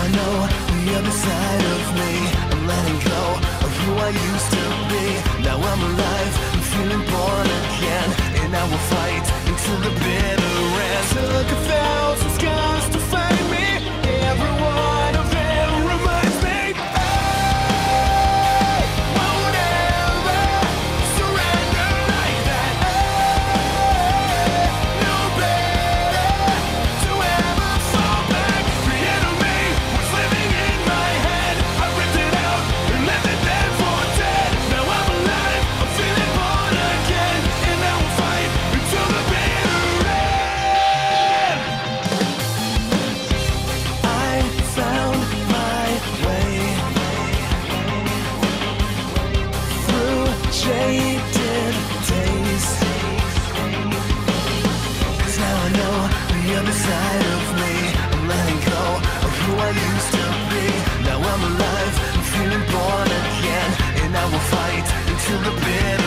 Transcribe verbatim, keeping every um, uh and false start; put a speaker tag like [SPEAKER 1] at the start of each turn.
[SPEAKER 1] I know the other side of me. I'm letting go of who I used to be. Now I'm alive, I'm feeling born again, and I will fight until the bitter end. Took a thousand scars to find me. Every one of them reminds me I won't ever surrender like that. I know better to ever fall back. The enemy was living in my head. I ripped it out and left it there for dead. Now I'm alive, I'm feeling born again, and I will fight until the bitter end. I found my way through jaded days, 'cause now I know the other side of me. I'm letting go of who I used to be. Now I'm alive, I'm feeling born again, and I will fight until the bitter